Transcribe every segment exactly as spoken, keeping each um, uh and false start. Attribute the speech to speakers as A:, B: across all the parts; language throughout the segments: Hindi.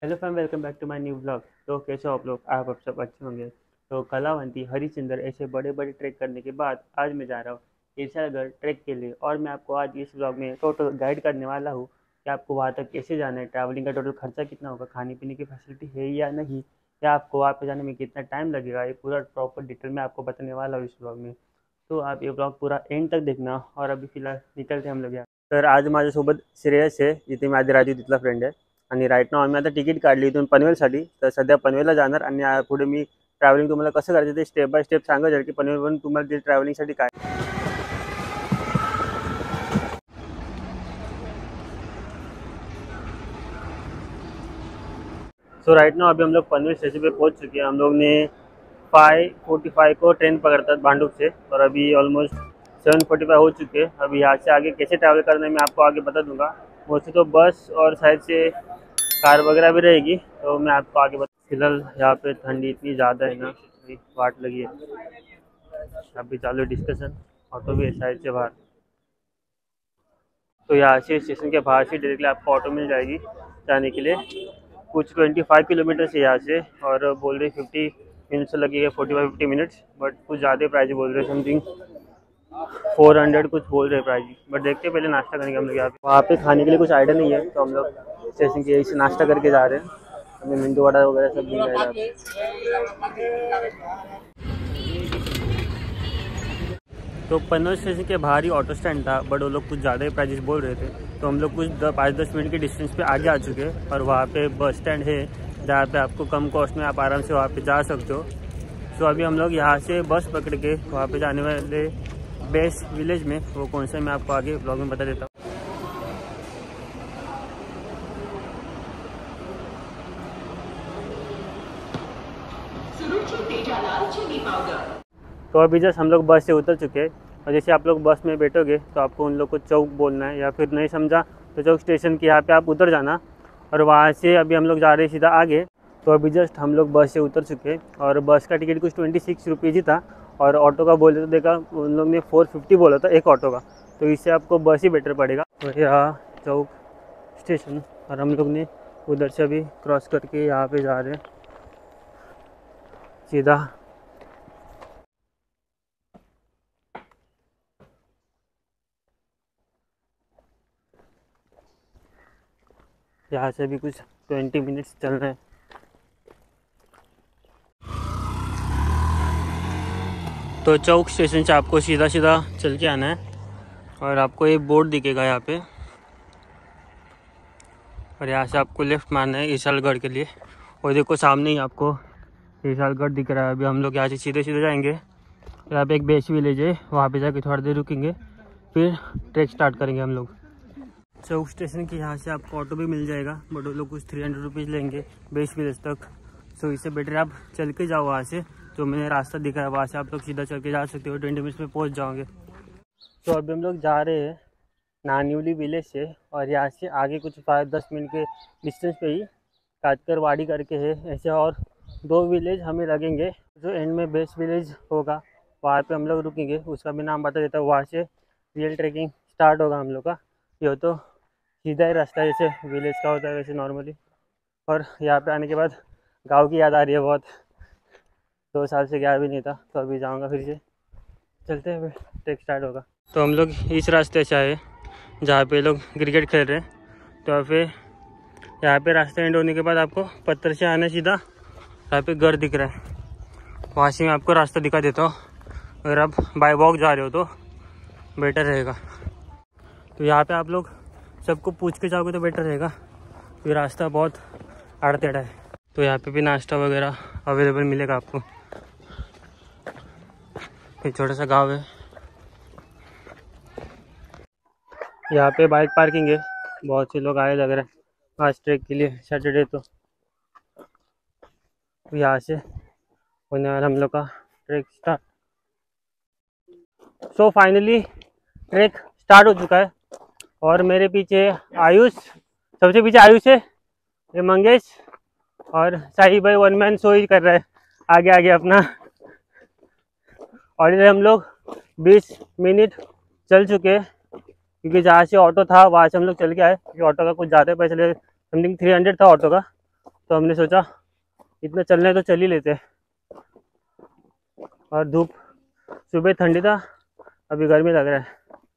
A: Hello fam, welcome back to my new blog. तो कैसे हो आप लोग? आप अब सब अच्छे होंगे। तो कलावंती, हरिश्चंद्र ऐसे बड़े बड़े ट्रैक करने के बाद आज मैं जा रहा हूँ ईसागढ़ ट्रैक के लिए। और मैं आपको आज इस ब्लॉग में टोटल गाइड करने वाला हूँ कि आपको वहाँ तक कैसे जाना है, ट्रैवलिंग का टोटल खर्चा कितना होगा, खाने पीने की फैसिलिटी है या नहीं, या आपको वहाँ पे जाने में कितना टाइम लगेगा। ये पूरा प्रॉपर डिटेल में आपको बताने वाला हूँ इस ब्लॉग में। तो आप ये ब्लॉग पूरा एंड तक देखना। और अभी फिलहाल निकलते हम लोग यहाँ। तर आज माझ्यासोबत श्रेयस आहे, जिथे माझे राजू तिथला फ्रेंड आहे. आणि राईट नाव आम्ही आता तिकीट काढली इथून पनवेलसाठी. तर सध्या पनवेलला जाणार आणि आ- पुढे मी ट्रॅव्हलिंग तुम्हाला कसं करायचं ते स्टेप बाय स्टेप सांगायचं की पनवेलवरून तुम्हाला ते ट्रॅव्हलिंगसाठी काय. सो राइट नाउ अभी हम लोग पनवेल स्टेशन पे पहुंच चुके हैं. हम लोग ने फाइव फोर्टी फाइव को ट्रेन पकड़ता है भांडुप से, और अभी ऑलमोस्ट सेवन फोर्टी फाइव हो चुके हैं. अभी यहाँ से आगे कैसे ट्रैवल करना है मैं आपको आगे बता दूंगा. मोस्टली तो बस और साइड से कार वगैरह भी रहेगी, तो मैं आपको आगे बता. फिलहाल यहाँ पे ठंडी इतनी ज़्यादा है ना, वाट लगी है. अभी चालू डिस्कशन, ऑटो भी है साइड से बाहर. तो यहाँ से स्टेशन के बाहर से डायरेक्टली आपको ऑटो मिल जाएगी जाने के लिए. कुछ ट्वेंटी फाइव किलोमीटर से यहाँ से, और बोल रहे फिफ्टी मिनट्स लगेगा, forty five fifty minutes. But कुछ ज़्यादा प्राइस बोल रहे, समथिंग फोर हंड्रेड कुछ बोल रहे प्राइस. बट देखते पहले नाश्ता करेंगे हम लोग यहाँ पे. वहाँ पे खाने के लिए कुछ आइडिया नहीं है, तो हम लोग स्टेशन के यहीं से नाश्ता करके जा रहे हैं. हमें मेंदू वड़ा वगैरह सब मिल जाएगा. तो पनवेल स्टेशन के बाहर ही ऑटो स्टैंड था, बट वो लोग कुछ ज़्यादा ही प्राइजेस बोल रहे थे. तो हम लोग कुछ पाँच दस मिनट के डिस्टेंस पे आगे आ चुके हैं, और वहाँ पे बस स्टैंड है जहाँ पे आपको कम कॉस्ट में आप आराम से वहाँ पे जा सकते हो. तो अभी हम लोग यहाँ से बस पकड़ के वहाँ पे जाने वाले बेस्ट विलेज में, वो कौन सा मैं आपको आगे ब्लॉग में बता देता हूँ. तो अभी जस्ट हम लोग बस से उतर चुके हैं, और जैसे आप लोग बस में बैठोगे तो आपको उन लोग को चौक बोलना है, या फिर नहीं समझा तो चौक स्टेशन के यहाँ पे आप उतर जाना. और वहाँ से अभी हम लोग जा रहे हैं सीधा आगे. तो अभी जस्ट हम लोग बस से उतर चुके हैं, और बस का टिकट कुछ ट्वेंटी सिक्स रुपीज़ ही था. और ऑटो का बोले तो देखा उन लोग ने फोर फिफ्टी बोला था एक ऑटो का, तो इससे आपको बस ही बेटर पड़ेगा. तो यहाँ चौक स्टेशन, और हम लोग ने उधर से अभी क्रॉस करके यहाँ पे जा रहे हैं सीधा. यहाँ से भी कुछ ट्वेंटी मिनट्स चलना है. तो चौक स्टेशन से आपको सीधा सीधा चल के आना है, और आपको एक बोर्ड दिखेगा यहाँ पे, और यहाँ से आपको लेफ़्ट मारना है ईसागढ़ के लिए. और देखो सामने ही आपको ईसागढ़ दिख रहा है. अभी हम लोग यहाँ से सीधे सीधे जाएंगे. यहाँ पे एक बेस विलेज है, वहाँ पे जाके थोड़ी देर रुकेंगे, फिर ट्रैक स्टार्ट करेंगे हम लोग. चौक स्टेशन के यहाँ से आपको ऑटो भी मिल जाएगा, बट वो लोग कुछ थ्री हंड्रेड रुपीज़ लेंगे बेस विलेज तक. सो इससे बेटर आप चल के जाओ. वहाँ से जो मैंने रास्ता दिखा है वहाँ से आप लोग सीधा चल के जा सकते हो, ट्वेंटी मिनट्स में पहुँच जाओगे. तो अभी हम लोग जा रहे हैं नान्युली विलेज से, और यहाँ से आगे कुछ पाँच दस मिनट के डिस्टेंस पे ही काटकर वाड़ी करके है. ऐसे और दो विलेज हमें लगेंगे. जो एंड में बेस्ट विलेज होगा वहाँ पे हम लोग रुकेंगे, उसका भी नाम बता देता हूँ. वहाँ से रियल ट्रैकिंग स्टार्ट होगा हम लोग का. ये तो सीधा ही रास्ता है जैसे विलेज का होता है वैसे नॉर्मली. और यहाँ पे आने के बाद गांव की याद आ रही है बहुत. दो साल से गया भी नहीं था, तो अभी जाऊँगा फिर से. चलते हैं, ट्रैक स्टार्ट होगा. तो हम लोग इस रास्ते से आए जहाँ पे लोग क्रिकेट खेल रहे हैं. तो फिर यहाँ पे रास्ता एंड होने के बाद आपको पत्थर से आना सीधा. यहाँ पे घर दिख रहा है, वहाँ से मैं आपको रास्ता दिखा देता हूँ. अगर आप बाय वॉक जा रहे हो तो बेटर रहेगा. तो यहाँ पे आप लोग सबको पूछ के जाओगे तो बेटर रहेगा, फिर रास्ता बहुत आड़ टेढ़ा है. तो यहाँ पे भी नाश्ता वगैरह अवेलेबल मिलेगा आपको. एक छोटा सा गांव है, यहाँ पे बाइक पार्किंग है. बहुत से लोग आए लग रहे हैं आज ट्रैक के लिए, सैटरडे. तो यहाँ से होने वाला हम लोग का track start. So finally track start हो चुका है, और मेरे पीछे आयुष, सबसे पीछे आयुष है, ये मंगेश, और साहिब भाई वन मैन शो ही कर रहा है आगे आगे अपना. और इधर हम लोग बीस मिनट चल चुके हैं, क्योंकि जहाँ से ऑटो था वहाँ से हम लोग चल के आए. क्योंकि ऑटो का कुछ ज़्यादा पैसे लगे, समथिंग थ्री हंड्रेड था ऑटो का. तो हमने सोचा इतना चलना है तो चल ही लेते हैं। और धूप सुबह ठंडी था, अभी गर्मी लग रहा है।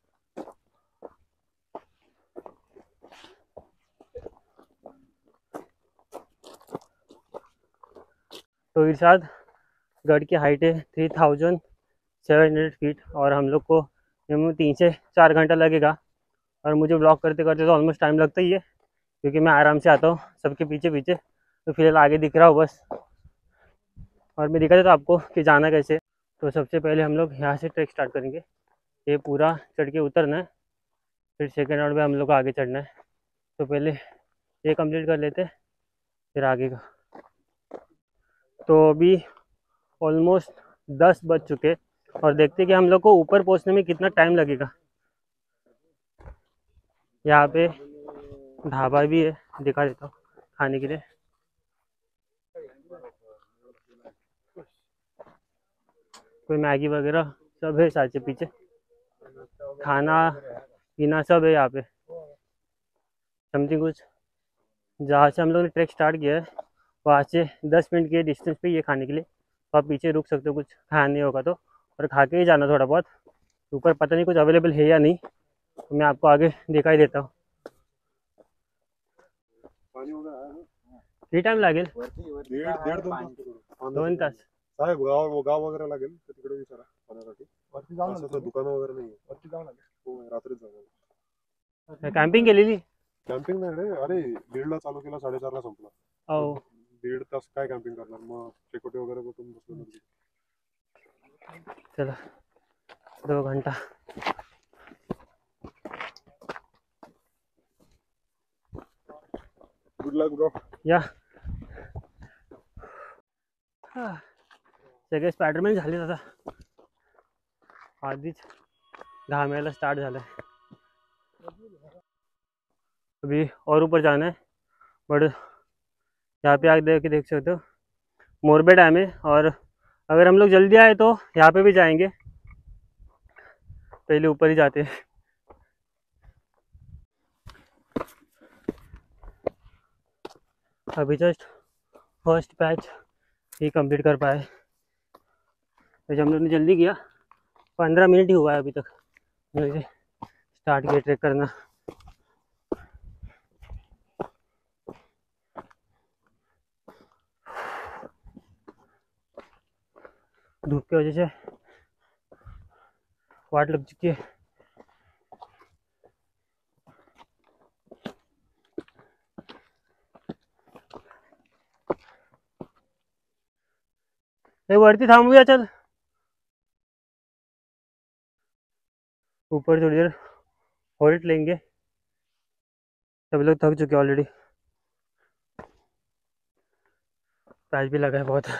A: तो इरशाद गढ़ की हाइट है three thousand seven hundred feet और हम लोग को तीन से चार घंटा लगेगा। और मुझे ब्लॉग करते करते तो ऑलमोस्ट टाइम लगता ही है, क्योंकि मैं आराम से आता हूँ सबके पीछे पीछे। तो फिलहाल आगे दिख रहा हूँ बस, और मैं दिखा देता आपको कि जाना कैसे। तो सबसे पहले हम लोग यहाँ से ट्रैक स्टार्ट करेंगे, ये पूरा चढ़ के उतरना है, फिर सेकेंड राउंड में हम लोग को आगे चढ़ना है। तो पहले ये कंप्लीट कर लेते फिर आगे का। तो अभी ऑलमोस्ट दस बज चुके और देखते कि हम लोग को ऊपर पहुंचने में कितना टाइम लगेगा। यहाँ पे ढाबा भी है, दिखा देता हूँ खाने के लिए। कोई मैगी वगैरह सब है साथ पीछे, खाना पीना सब है यहाँ पे। समथिंग कुछ जहाँ से हम लोग ने ट्रैक स्टार्ट किया है वहाँ से दस मिनट के डिस्टेंस पे ये खाने के लिए, तो आप पीछे रुक सकते हो कुछ खाना नहीं होगा तो, और खा के ही जाना थोड़ा बहुत। ऊपर पता नहीं कुछ अवेलेबल है या नहीं, तो मैं आपको आगे दिखाई देता हूँ। किती टाइम लागेल? दोन तास
B: साहेब गाव वो गाव वगैरे लागेल तर तिकडे विचारा पाण्यासाठी. वरती जाऊन असं दुकान वगैरे नाही, वरती जाऊन आले हो रात्रीच जाणार.
A: कॅम्पिंग केलेली?
B: कॅम्पिंग नाही रे, अरे दीड ला चालू केला साडेचार ला संपला.
A: हो
B: दीड तास काय कॅम्पिंग करणार, मग शेकोटी वगैरे बसून बसलो.
A: चला दो घंटा
B: गुड लक ब्रो.
A: या सगळे स्पायडरमॅन झाले आता, आधीच घामायला स्टार्ट झालाय. अभी और ऊपर जाना है, बट यहाँ पे आगे देख के देख सकते हो मोरबे डैम है। और अगर हम लोग जल्दी आए तो यहाँ पे भी जाएंगे, पहले ऊपर ही जाते हैं। अभी जस्ट फर्स्ट पैच ही कंप्लीट कर पाए, वैसे हम लोग ने जल्दी किया, पंद्रह मिनट ही हुआ है अभी तक मुझे स्टार्ट किया ट्रैक करना। धूप की वजह से वाट लग चुकी है। ए वरती थांबूया, चल ऊपर थोड़ी देर होल्ड लेंगे, सब लोग थक चुके ऑलरेडी, पैच भी लगा है बहुत।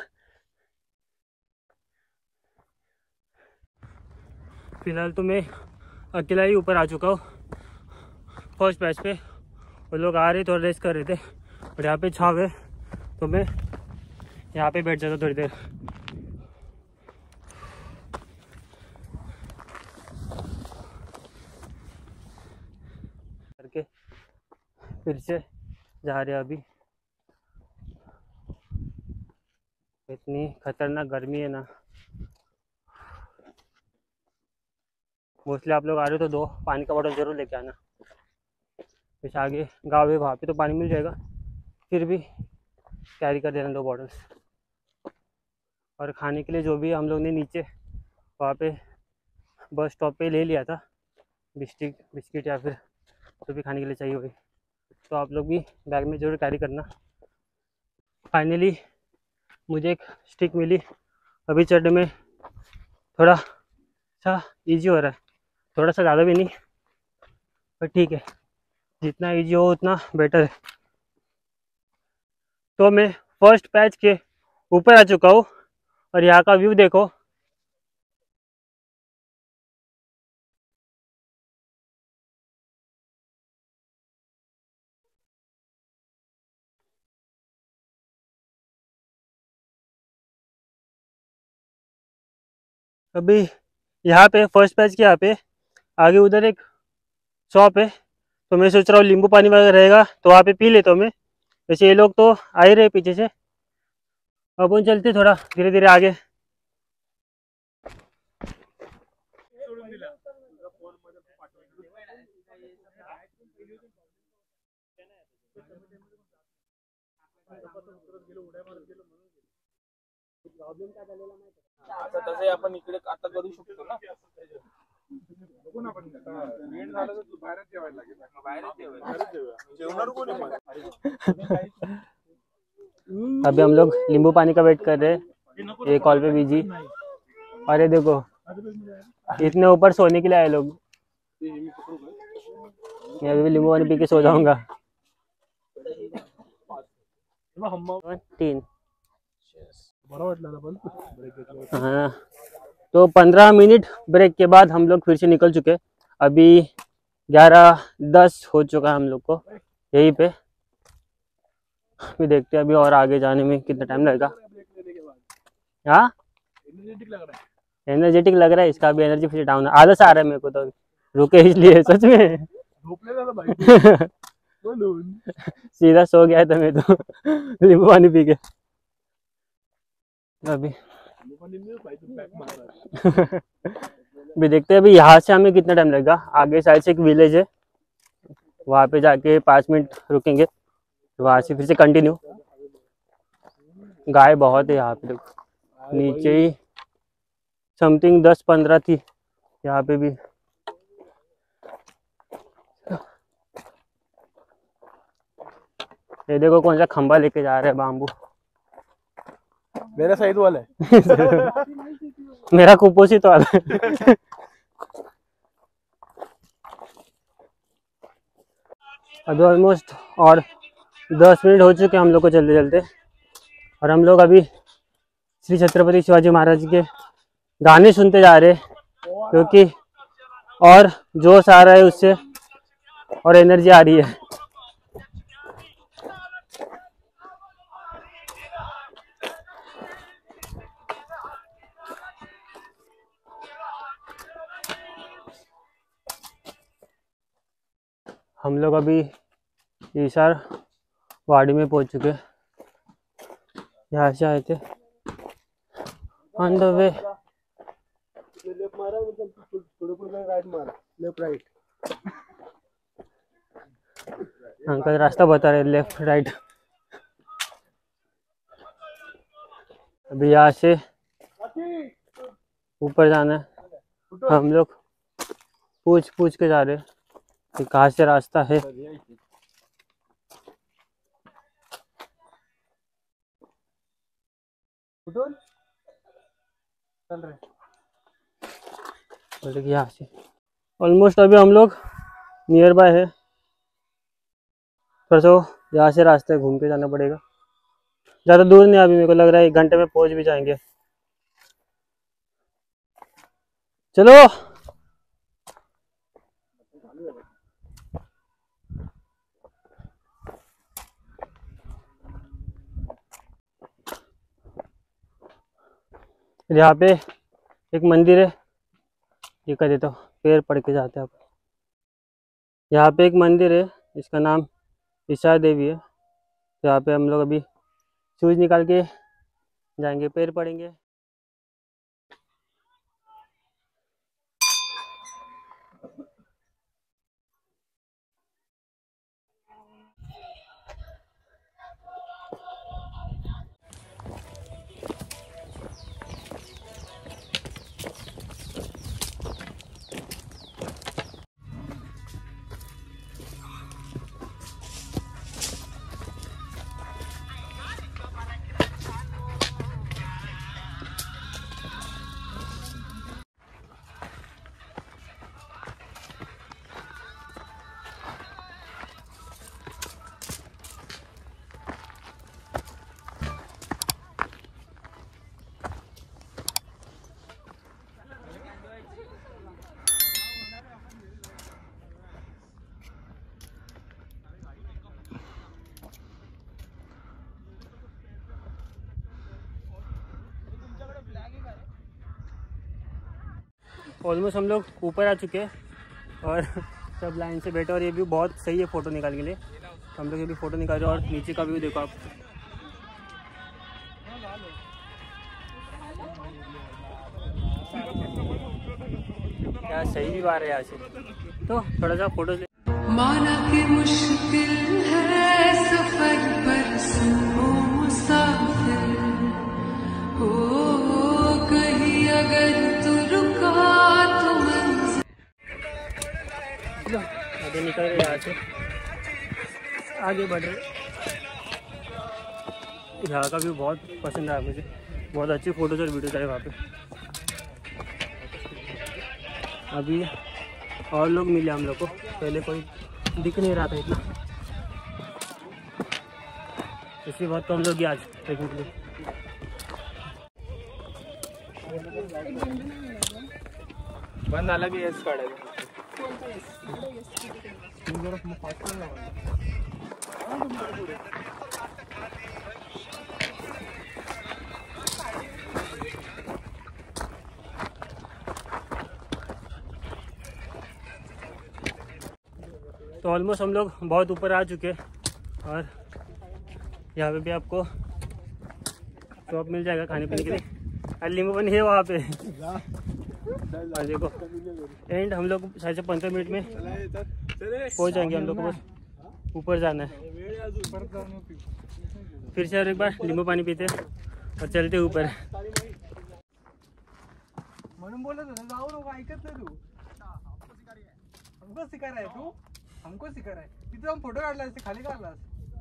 A: फिलहाल तो मैं अकेला ही ऊपर आ चुका हूँ फर्स्ट पैच पे, वो लोग आ रहे थोड़ा रेस्ट कर रहे थे, और यहाँ पे छाव है तो मैं यहाँ पे बैठ जाता थोड़ी देर। करके फिर से जा रहे अभी, इतनी खतरनाक गर्मी है ना। मोस्टली आप लोग आ रहे हो तो दो पानी का बोतल ज़रूर लेके आना, कुछ आगे गाँव है वहाँ पे तो पानी मिल जाएगा, फिर भी कैरी कर देना दो बॉटल्स। और खाने के लिए जो भी हम लोग ने नीचे वहाँ पे बस स्टॉप पे ले लिया था, बिस्किट बिस्किट या फिर जो भी खाने के लिए चाहिए वही, तो आप लोग भी बैग में ज़रूर कैरी करना। फाइनली मुझे एक स्टिक मिली, अभी चढ़ने में थोड़ा सा इजी हो रहा है, थोड़ा सा ज़्यादा भी नहीं, पर ठीक है, जितना इजी हो उतना बेटर है। तो मैं फर्स्ट पैच के ऊपर आ चुका हूँ और यहाँ का व्यू देखो, अभी यहाँ पे फर्स्ट पैच के यहाँ पे आगे उधर एक शॉप है, तो मैं सोच रहा हूँ नींबू पानी वगैरह रहेगा तो वहाँ पे पी लेता हूँ मैं, वैसे ये लोग तो आ ही रहे पीछे से, अपन चलते थोड़ा धीरे धीरे आगे।
C: आता तसं आपण इकडे आता करू शकतो ना.
A: अभी हम लोग नींबू पानी का वेट कर रहे हैं, ये कॉल पे बिजी। अरे देखो इतने ऊपर सोने के लिए आए लोग, मैं अभी नींबू पानी पी के सो जाऊंगा। तीन हाँ, तो पंद्रह मिनट ब्रेक के बाद हम लोग फिर से निकल चुके। अभी ग्यारह दस हो चुका है हम लोग को यहीं पे। अभी देखते हैं अभी और आगे जाने में कितना टाइम लगेगा। हाँ एनर्जेटिक लग रहा है, इसका भी एनर्जी फिर डाउन है, आलस आ रहा है मेरे को तो रुके इसलिए सच में सीधा सो गया था मैं तो नींबू पानी पी के। अभी अभी देखते हैं अभी यहाँ से हमें कितना टाइम लगेगा। आगे साइड से एक विलेज है, वहाँ पे जाके पाँच मिनट रुकेंगे, वहाँ से फिर से कंटिन्यू। गाय बहुत है यहाँ पे, देखो नीचे ही समथिंग दस पंद्रह थी यहाँ पे भी। ये देखो कौन सा खंबा लेके जा रहे हैं बाम्बू,
C: मेरा सही वाला है
A: मेरा कुपोषित वाला है अभी ऑलमोस्ट और दस मिनट हो चुके हम लोग को चलते चलते, और हम लोग अभी श्री छत्रपति शिवाजी महाराज के गाने सुनते जा रहे हैं, क्योंकि और जोश आ रहा है उससे और एनर्जी आ रही है। हम लोग अभी ईसार वाड़ी में पहुंच चुके, यहाँ से आए थे ऑन द वे।
C: लेफ्ट मारा थोड़े राइट मारा, लेफ्ट राइट।
A: अंकल रास्ता बता रहे लेफ्ट राइट। अभी यहाँ से ऊपर जाना है, हम लोग पूछ पूछ के जा रहे हैं कि कहाँ से रास्ता है।
C: चल रहे
A: बोले कि यहाँ से ऑलमोस्ट अभी हम लोग नियर बाय है, पर तो यहाँ से रास्ते घूम के जाना पड़ेगा, ज़्यादा दूर नहीं। अभी मेरे को लग रहा है एक घंटे में पहुँच भी जाएंगे। चलो यहाँ पे एक मंदिर है, ये कर देता हूँ, पैर पड़ के जाते हैं। आप यहाँ पे एक मंदिर है, इसका नाम ईसा देवी है। तो यहाँ पे हम लोग अभी शूज निकाल के जाएंगे, पैर पड़ेंगे। ऑलमोस्ट हम लोग ऊपर आ चुके हैं और सब लाइन से बैठे और ये भी बहुत सही है फ़ोटो निकालने के लिए। हम लोग ये भी फ़ोटो निकाल रहे हैं और नीचे का व्यू देखो आप। क्या सही भी बार है यहाँ से। तो थोड़ा सा फोटो ले।
D: माना कि मुश्किल है सफर पर सुनो मुसाफिर हो, कहीं अगर तू रुका तो मंजिल।
A: आगे निकल रहे यहाँ से, आगे बढ़ रहे। यहाँ का व्यू बहुत पसंद आया मुझे, बहुत अच्छी फोटोज और वीडियोज आए वहाँ पे। अभी और लोग मिले हम लोग को, पहले कोई दिख नहीं रहा था इतना, इसलिए बहुत कम लोग आज ट्रेकिंग के लिए।
C: बंद आला की एस काढायचं।
A: तो ऑलमोस्ट हम लोग बहुत ऊपर आ चुके हैं और यहाँ पे भी आपको शॉप मिल जाएगा खाने पीने के लिए। और नींबू पानी है वहाँ पे। और देखो एंड हम लोग शायद से पंद्रह मिनट में पहुँच जाएंगे। हम लोग को बस ऊपर जाना है। फिर से और एक बार नींबू पानी पीते और चलते ऊपर।
C: म्हणून बोलत होता जाऊ नको, ऐकत नाही तू। हमको सिखा रहा है तू, हमको सिखा रहा है। तिथे जाऊन फोटो काढला असते, खाली काढलास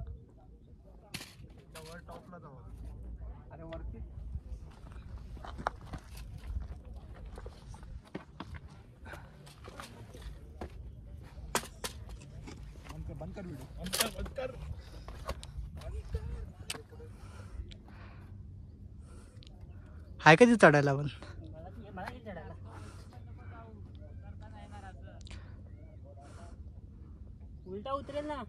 C: वर टॉपला जाऊ। अरे वरती बंद कर वीडियो, बंद कर बंद कर। हाय कधी चढायला पण
A: उल्टा उतरेल ना।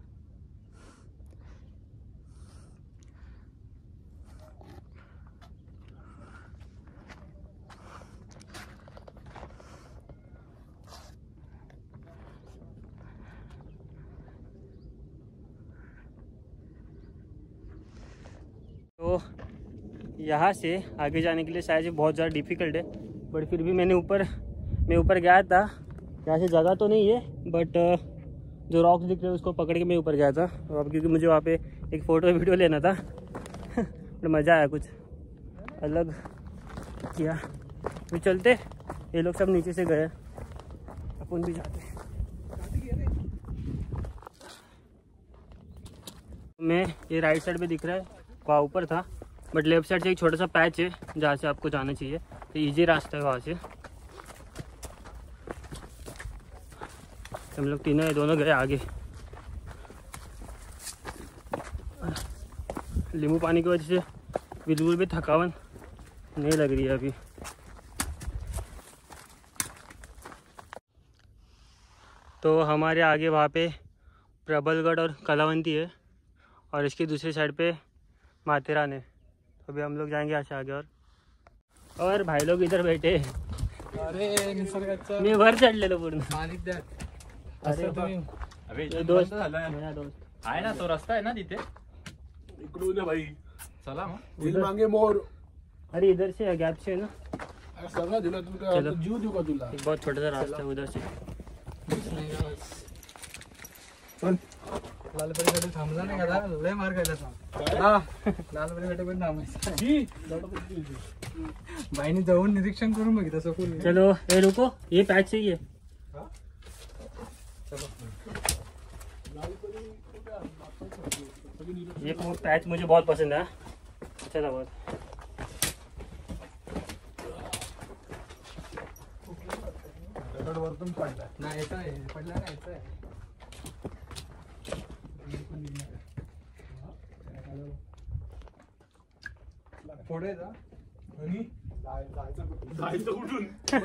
A: तो यहाँ से आगे जाने के लिए शायद ये बहुत ज़्यादा डिफ़िकल्ट है, बट फिर भी मैंने ऊपर मैं ऊपर गया था। यहाँ से जगह तो नहीं है, बट जो रॉक्स दिख रहे हैं उसको पकड़ के मैं ऊपर गया था। और क्योंकि मुझे वहाँ पे एक फ़ोटो वीडियो लेना था तो मज़ा आया, कुछ अलग किया। तो चलते, ये लोग सब नीचे से गए, अपन भी जाते। मैं ये राइट साइड पे दिख रहा है, वहाँ ऊपर था, बट लेफ्ट साइड से एक छोटा सा पैच है जहाँ से आपको जाना चाहिए। तो ईजी रास्ता है वहाँ से। हम लोग तीनों दोनों गए आगे। नींबू पानी की वजह से बिल्कुल भी थकावन नहीं लग रही है अभी। तो हमारे आगे वहाँ पे प्रबलगढ़ और कलावंती है और इसकी दूसरी साइड पे माथेरान है। तो अभी हम लोग जाएंगे यहाँ से आगे। और और भाई लोग इधर बैठे।
C: अरे निसर्गाचं
A: मी वर चढलेलो पूर्ण।
C: पाणी द्या।
A: अरे
E: अबे
A: ये दोस्त
E: झालं
A: मेरा दोस्त
E: आहे ना, तो रस्ता आहे ना तिथे।
B: इकडून भाई
E: चला मग।
B: दिल मांगे मोर।
A: अरे इधर से गैप से है ना।
B: सगळं दिलं तुला,
A: चलो।
B: जीव देऊ का तुला?
A: एक बहुत छोटा सा रास्ता है उधर से।
C: लालपरीसाठी थांबला नाही का? लय मार खायला सांग। हा लालपरीसाठी पण थांबायचं। भाईने जाऊन निरीक्षण करून बघितलं सखून।
A: चलो ये रुको, ये पैच चाहिए। ये पैच मुझे बहुत पसंद है, अच्छा था बहुत।
B: वरतून पडलाय
C: नाही येत आहे, पडला नाही येत आहे। पुढे जा आणि जायचं जायचं कुठून?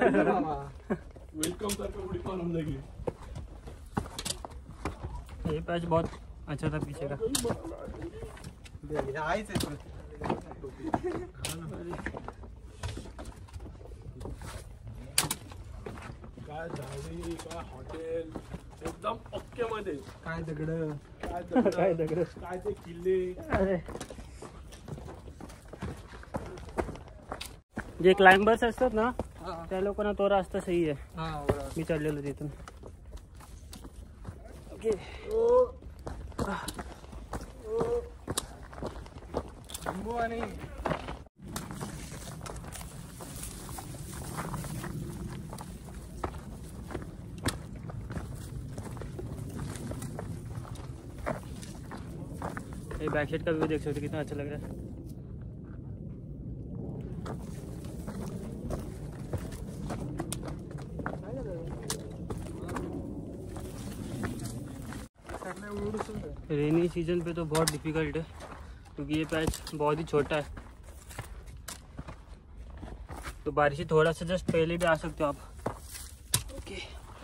C: वेलकम सारखं उडी मारून जाईल।
A: ये पैच बहुत अच्छा था पीछे का।
C: आईच आहे
B: काय झाडी, काय हॉटेल। एकदम ओके मध्ये.
C: काय दगड
B: काय दगड,
A: काय दगड.
B: काय ते किल्ले.
A: अरे जे क्लाइंबर्स असतात ना
C: हा
A: त्या लोकांना तो रस्ता सही आहे.
C: हा बरोबर.
A: मी चढलेलो तिथून. ओके
C: लिंबू आणि
A: ये बैक साइड का व्यू देख सकते हो कितना अच्छा लग रहा है. रेनी सीजन पे तो बहुत डिफिकल्ट है क्योंकि ये पैच बहुत ही छोटा है. तो बारिश से थोड़ा सा जस्ट पहले भी आ सकते हो आप. ओके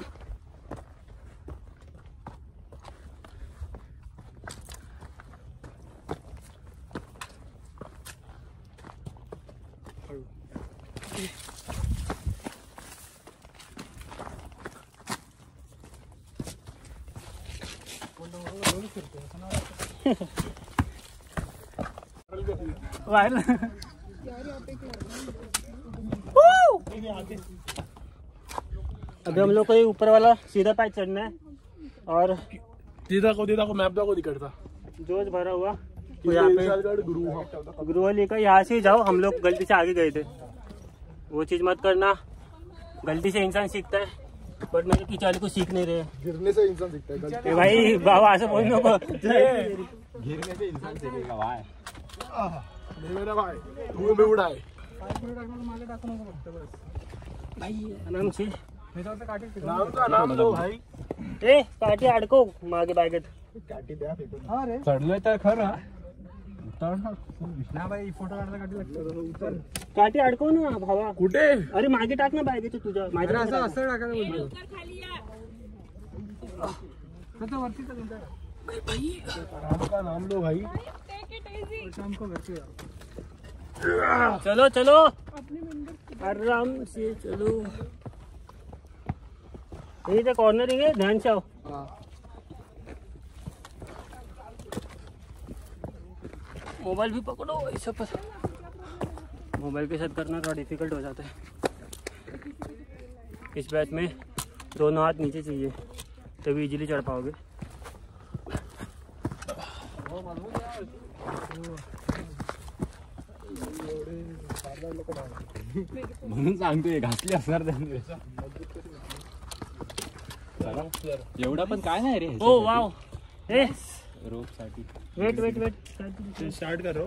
A: अभी हम लोग को ये ऊपर वाला सीधा पैच चढ़ना है और
B: तिथं को तिथं को मॅप दाखव तिकडचा.
A: जोश भरा हुआ तो यहाँ पे
B: विशालगड गुरु.
A: गुरुवाली का यहाँ से ही जाओ. हम लोग गलती से आगे गए थे. वो चीज मत करना. गलती से इंसान सीखता है बट मेरे पीछे वाले को सीख नहीं रहे.
B: गिरने से इंसान सीखता है.
A: ए भाई बाबा ऐसे बोल नको.
E: गिरने से इंसान सीखेगा भाई.
B: नहीं मेरा भाई तू भी उड़ा है.
C: पाच मिनिट टाकलं मागे टाकू नको फक्त बस.
A: भाई आराम से.
C: त्याच्यावर काठी
B: नाम का नाम लो भाई.
A: ए काठी अडको मागे बागेत.
B: काठी द्या फेकून.
C: हा रे
E: चढलोय तर खरं.
C: ना बाई फोटो काढायला काठी लागतं.
A: काठी अडकव ना भावा.
B: कुठे.
A: अरे मागे टाक ना बागेत तुझ्या.
C: अरे
A: माझ्या
C: असं असं टाकायला बोलतो. कसं वरती तर तुमच्या
B: नाम का नाम लो भाई.
C: शाम को घर पे
A: चलो चलो आराम से चलो. यही तो कॉर्नरिंग है. ध्यान से आओ. मोबाइल भी पकड़ो ऐसा पर. मोबाइल के साथ करना थोड़ा डिफिकल्ट हो जाता है. इस बैच में दोनों हाथ नीचे चाहिए तभी इजीली चढ़ पाओगे.
E: म्हणून सांगतोय घासली असणार त्यांनी. एवढा पण काय नाही रे.
A: ओ वाव. ए
E: रोप साठी.
A: Wait wait wait.
B: स्टार्ट करो.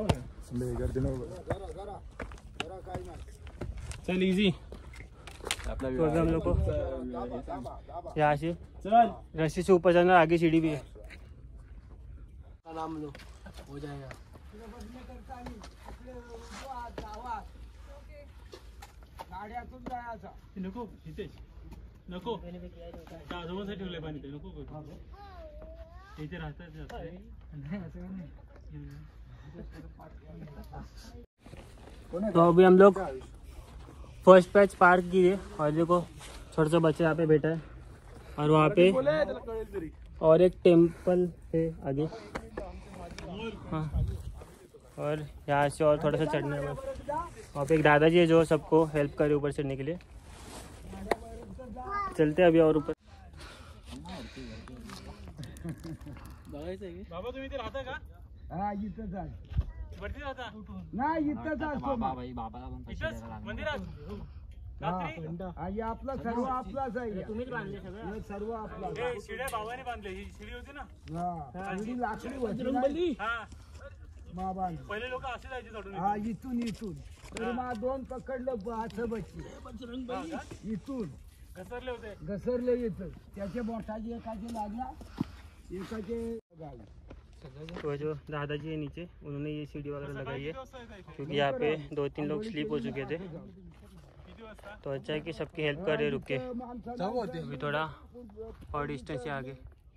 B: चल इजी.
E: आपला
A: तो अभी हम लोग को यहाँ से
B: चल.
A: रस्सी से ऊपर जाना. आगे सीढ़ी भी है.
C: नाम लो हो जाएगा. गाड्यातून जायचं
A: नको इथे नको. आजोबांसाठी ठेवलंय पाणी ते नको. इथे राहतात. तो अभी हम लोग फर्स्ट पैच पार किए और देखो छोटा सा बच्चा यहाँ पे बैठा है और वहाँ पे और एक टेम्पल है आगे. हाँ और यहाँ से और थोड़ा सा चढ़ना है. वहाँ पे एक दादाजी है जो सबको हेल्प करे ऊपर चढ़ने के लिए. चलते अभी और ऊपर. बाबा तुम्ही इथे राहता का?
C: हा इथंच आहे.
A: वरती राहता?
C: नाही इथंच असतो.
E: भाई बाबाला पण पैसे
A: इथंच
E: द्यायला लागले.
A: मंदिरात रात्री?
C: आणि आपला सर्व आपलाच आहे.
A: तुम्हीच बांधले सगळं?
C: हे सर्व आपला.
A: हे शिड्या भावाने बांधले. ही शिडी होती ना.
C: हा शिडी लाकडी होती ना.
A: हा
C: मा बांध.
A: पहिले लोक असे जायचे चढून.
C: हा इथून इथून तर मा दोन पकडलं असं बसली. इथून
A: घसरले होते.
C: घसरले येतं. त्याच्या बोटाची एकाचे लागला एकाचे गाडी.
A: तो जो दादाजी है नीचे उन्होंने ये सीढ़ी वगैरह लगाई है क्योंकि यहाँ पे दो तीन लोग स्लीप हो चुके थे. तो अच्छा है कि सबकी हेल्प कर रहे रुक के. अभी थोड़ा और डिस्टेंस से आगे.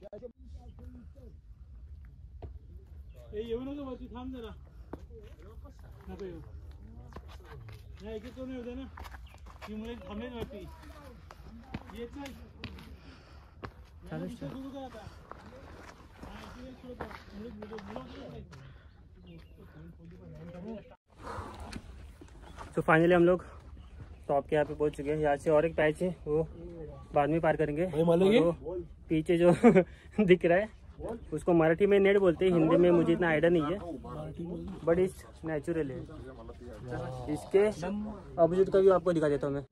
A: येऊ नको वरती. थांब जरा. नको येऊ. नाही एक कोण येऊ दे ना. ती मुले थांबलेच वरती. ये चल. तो फाइनली हम लोग टॉप के यहाँ पे पहुँच चुके हैं। यहाँ से और एक पैच है वो बाद में पार करेंगे। और वो पीछे जो दिख रहा है उसको मराठी में नेट बोलते हैं, हिंदी में मुझे इतना आइडिया नहीं है, बट इस नेचुरल है। इसके अपोजिट का व्यू आपको दिखा देता हूँ मैं।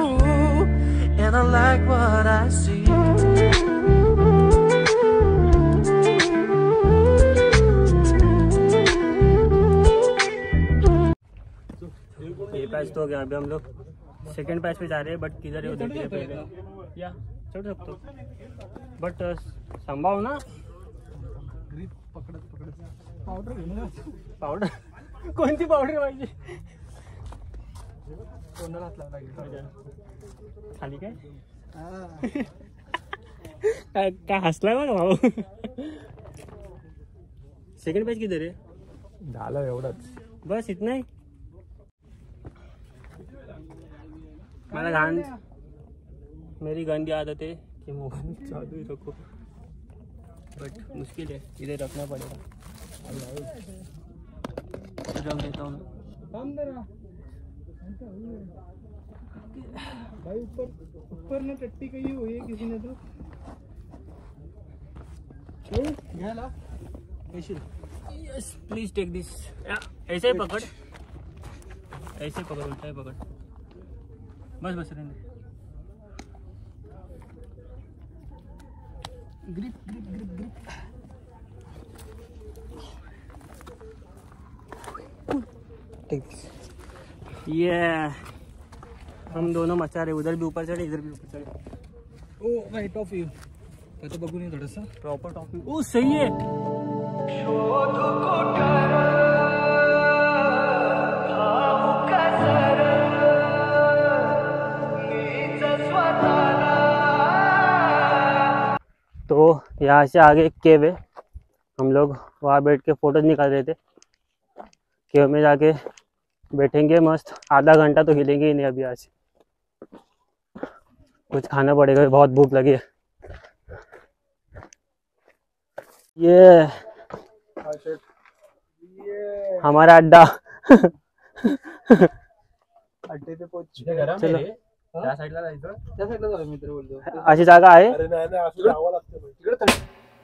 A: ये पैच तो हो गया। अभी हम लोग सेकंड पैच पे जा रहे हैं, बट किधर है वो देखिए पहले। या चढ़ सकते हो बट संभाव ना
C: पकडत पकडत पावडर घेऊन
A: पावडर कोणती पावडर पाहिजे
C: तोंडाला हात लावला लागेल
A: खाली काय काय काय हसलाय बघा भाऊ। सेकंड पैच किधर है?
C: झालं एवढंच
A: बस इतना ही। मला घान मेरी गंदी आदत है कि मोबाइल चालू ही रखो, बट मुश्किल है, इधर रखना पड़ेगा। रख देता हूँ
C: भाई। ऊपर ऊपर ने टट्टी कही हुई है किसी ने तो घ्यायला।
A: Yes please take this. ऐसे ही पकड़, ऐसे पकड़, उल्टा ही पकड़, बस बस रहने।
C: Grip grip grip grip.
A: ये हम दोनों मचा रहे, उधर भी ऊपर चढ़े इधर भी ऊपर चढ़े।
C: ओ भाई टॉफी तो बघू नहीं थोड़ा सा
A: प्रॉपर टॉफी। ओ सही है। तो यहाँ से आगे एक केव है, हम लोग वहाँ बैठ के फोटोज निकाल रहे थे। केव में जाके बैठेंगे मस्त, आधा घंटा तो हिलेंगे ही नहीं। अभी आज कुछ खाना पड़ेगा, बहुत भूख लगी है। ये हमारा अड्डा।
C: अड्डे पे पहुंच
A: चलो
C: त्या साईडला जायचं, त्या साईडला जाऊ मित्र बोलतो।
A: अशी जागा आहे।
B: अरे नाही नाही असं जावं लागतं भाई. तिकडे थांब.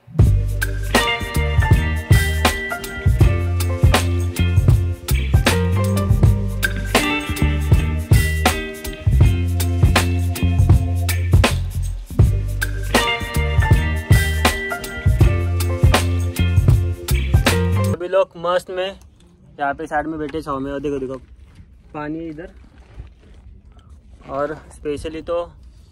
A: अभी लोग मस्त में यहाँ पे साइड में बैठे छाव में, और देखो देखो पानी है इधर। और स्पेशली तो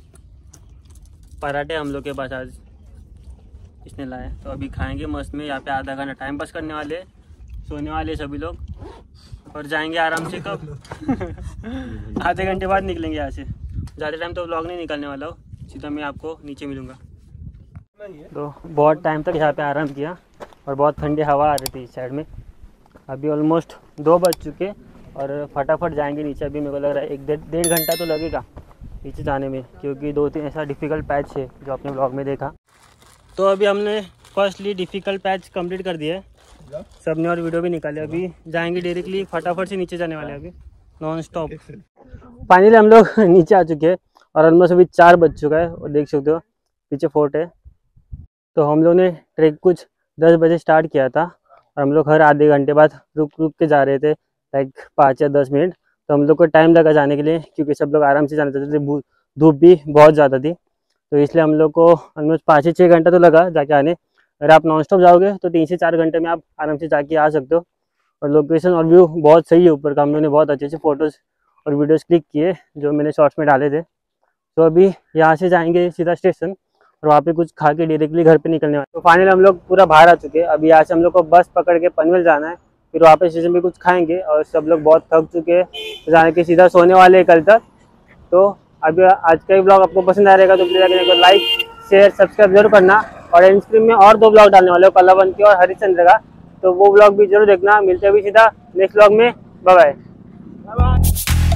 A: पराठे हम लोग के पास आज इसने लाए, तो अभी खाएंगे मस्त में। यहाँ पे आधा घंटा टाइम पास करने वाले, सोने वाले सभी लोग, और जाएंगे आराम से। कब? आधे घंटे बाद निकलेंगे यहाँ से। ज़्यादा टाइम तो व्लॉग नहीं निकलने वाला हो, सीधा मैं आपको नीचे मिलूँगा। तो बहुत टाइम तक यहाँ पे आराम किया और बहुत ठंडी हवा आ रही थी इस साइड में। अभी ऑलमोस्ट दो बज चुके और फटाफट जाएंगे नीचे। अभी मेरे को लग रहा है एक डेढ़ डेढ़ घंटा तो लगेगा नीचे जाने में, क्योंकि दो तीन ऐसा डिफ़िकल्ट पैच है जो आपने ब्लॉग में देखा। तो अभी हमने फर्स्टली डिफ़िकल्ट पैच कंप्लीट कर दिया है सबने, और वीडियो भी निकाले। अभी जाएंगे डायरेक्टली, फटाफट से नीचे जाने वाले हैं अभी नॉन स्टॉप। फाइनली हम लोग नीचे आ चुके हैं और ऑलमोस्ट अभी चार बज चुका है, और देख सकते हो पीछे फोर्ट है। तो हम लोग ने ट्रैक कुछ दस बजे स्टार्ट किया था, और हम लोग हर आधे घंटे बाद रुक रुक के जा रहे थे, लाइक पाँच या दस मिनट। तो हम लोग को टाइम लगा जाने के लिए, क्योंकि सब लोग आराम से जाने चाहते थे, धूप भी बहुत ज़्यादा थी। तो इसलिए हम लोग को ऑलमोस्ट पाँच से छः घंटा तो लगा जाके आने। अगर आप नॉन स्टॉप जाओगे तो तीन से चार घंटे में आप आराम से जाके आ सकते हो। और लोकेशन और व्यू बहुत सही है ऊपर का। हम लोगों ने बहुत अच्छे अच्छे फ़ोटोज़ और वीडियोज़ क्लिक किए जो मैंने शॉर्ट्स में डाले थे। तो अभी यहाँ से जाएंगे सीधा स्टेशन, और वहाँ पे कुछ खा के डायरेक्टली घर पे निकलने वाले। तो फाइनली हम लोग पूरा बाहर आ चुके हैं। अभी यहाँ से हम लोग को बस पकड़ के पनवेल जाना है, फिर वहाँ पे स्टेशन पे कुछ खाएंगे, और सब लोग बहुत थक चुके हैं तो जाने के सीधा सोने वाले हैं कल तक। तो अभी आज का ही ब्लॉग आपको पसंद आ रहेगा तो प्लीज़ आगे लाइक शेयर सब्सक्राइब जरूर करना। और एंड स्क्रीन में और दो ब्लॉग डालने वाले हो, कलावंती और हरिश्चंद्र का, तो वो ब्लॉग भी जरूर देखना। मिलते हैं अभी सीधा नेक्स्ट ब्लॉग में। Bye bye.